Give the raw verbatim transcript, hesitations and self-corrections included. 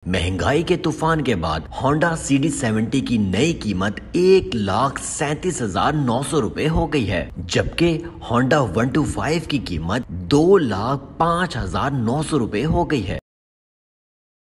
महंगाई के तूफान के बाद होंडा सी डी सेवेंटी की नई कीमत एक लाख सैंतीस हजार नौ सौ रुपए हो गई है, जबकि होंडा वन टू फाइव की कीमत दो लाख पाँच हजार नौ सौ रुपए हो गई है।